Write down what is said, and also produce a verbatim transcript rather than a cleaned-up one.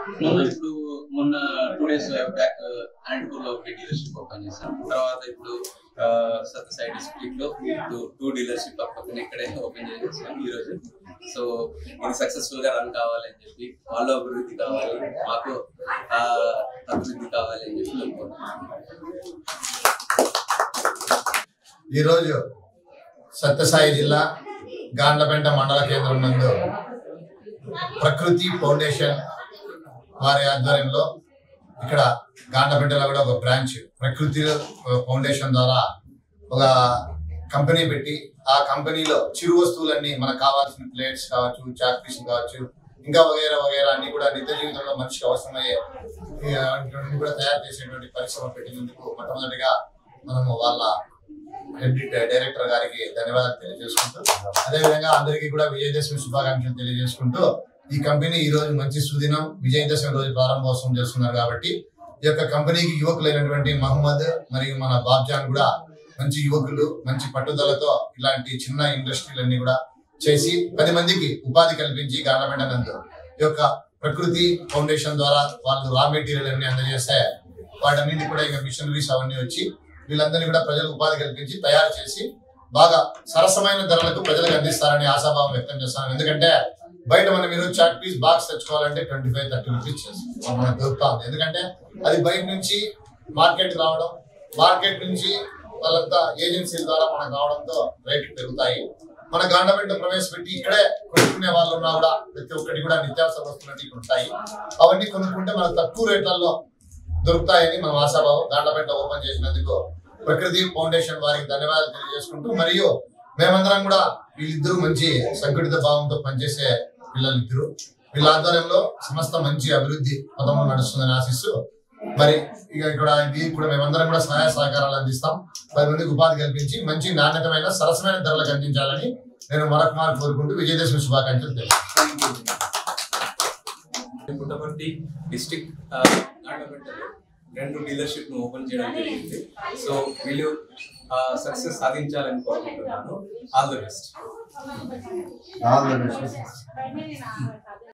ఇప్పుడు మొన్న two days back Anantapur లో ఒక డీలర్షిప్ ఓపెన్ చేశాం. తర్వాత ఇప్పుడు సత్య సాయి డిస్ట్రిక్ట్ లో టూ డీలర్షిప్ పక్కన ఇక్కడే ఓపెన్ చేసేసాం ఈ రోజు. సో ఇది సక్సెస్ఫుల్ గా రన్ కావాలని చెప్పి, వాళ్ళు అభివృద్ధి కావాలి, మాకు అభివృద్ధి కావాలి అని చెప్పి అనుకుంటున్నాం. ఈరోజు సత్య సాయి జిల్లా గాండ్లపేట మండల కేంద్రం నందు ప్రకృతి ఫౌండేషన్ వారి ఆధ్వర్యంలో ఇక్కడ గాండ్లపేటలో కూడా ఒక బ్రాంచ్ ప్రకృతి ఫౌండేషన్ ద్వారా ఒక కంపెనీ పెట్టి, ఆ కంపెనీలో చిరు వస్తువులన్నీ మనకు కావాల్సిన ప్లేట్స్ కావచ్చు, చాక్ పీస్ కావచ్చు, ఇంకా వగైరా వగైరా అన్ని కూడా నిత్య జీవితంలో మనిషికి అవసరమయ్యే కూడా తయారు చేసేటువంటి పరిశ్రమ పెట్టినందుకు మొట్టమొదటిగా మనము వాళ్ళ హెడ్ డైరెక్టర్ గారికి ధన్యవాదాలు తెలియజేసుకుంటూ, అదేవిధంగా అందరికీ కూడా విజయదశమి శుభాకాంక్షలు తెలియజేసుకుంటూ, ఈ కంపెనీ ఈ రోజు మంచి సుదినం విజయదశమి రోజు ప్రారంభోత్సవం చేస్తున్నారు. కాబట్టి ఈ యొక్క కంపెనీకి యువకులైనటువంటి మహమ్మద్ మరియు మన బాబ్జాన్ కూడా మంచి యువకులు, మంచి పట్టుదలతో ఇలాంటి చిన్న ఇండస్ట్రీలన్నీ కూడా చేసి పది మందికి ఉపాధి కల్పించి గాండ్లపేట నందు ఈ యొక్క ప్రకృతి ఫౌండేషన్ ద్వారా వాళ్ళు రా మెటీరియల్ అన్ని అందజేస్తే వాటన్నింటి కూడా ఇంకా మిషనరీస్ అవన్నీ వచ్చి వీళ్ళందరినీ కూడా ప్రజలకు ఉపాధి కల్పించి తయారు చేసి బాగా సరసమైన ధరలకు ప్రజలకు అందిస్తారని ఆశాభావం వ్యక్తం చేస్తాను. ఎందుకంటే బయట మనం ఈరోజు చాట్ పీస్ బాక్స్ తెచ్చుకోవాలంటే ట్వంటీ ఫైవ్ థర్టీ రూపీస్ మనకు దొరుకుతా ఉంది. ఎందుకంటే అది బయట నుంచి మార్కెట్ రావడం, మార్కెట్ నుంచి వాళ్ళంతా ఏజెన్సీల ద్వారా మనకు రావడంతో రేట్లు పెరుగుతాయి. మన గాండ్లపేట ప్రవేశపెట్టి ఇక్కడే కొనుక్కునే వాళ్ళు ఉన్నా కూడా ప్రతి ఒక్కటి కూడా నిత్యావసర వస్తువులు ఇక్కడ ఉంటాయి. అవన్నీ కొనుక్కుంటే మనకు తక్కువ రేట్లలో దొరుకుతాయని మనం ఆశాభావం. గాండ్లపేట ఓపెన్ చేసినందుకు ప్రకృతి ఫౌండేషన్ వారికి ధన్యవాదాలు తెలియజేసుకుంటూ, మరియు మేమందరం కూడా వీళ్ళిద్దరూ మంచి సంఘటిత భావంతో పనిచేసే పిల్లలిద్దరు, వీళ్ళ ఆధ్వర్యంలో సమస్త మంచి అభివృద్ధి పదంలో నడుస్తుందని ఆశిస్తూ, మరి ఇక ఇక్కడ ఇది కూడా మేమందరం కూడా సహాయ సహకారాలు అందిస్తాం. పది మందికి ఉపాధి కల్పించి మంచి నాణ్యతమైన సరసమైన ధరలకు అందించాలని నేను మరొక మారు కోరుకుంటూ విజయదశమి శుభాకాంక్షలు తెలుపుతున్నాను. పుట్టపర్తి డిస్ట్రిక్ట్ గాండ్లపేటలో రెండు డీలర్షిప్ ను ఓపెన్ చేయడం జరిగింది. సో వీళ్ళు సక్సెస్ సాధించాలని కోరుకుంటున్నాను. All the best.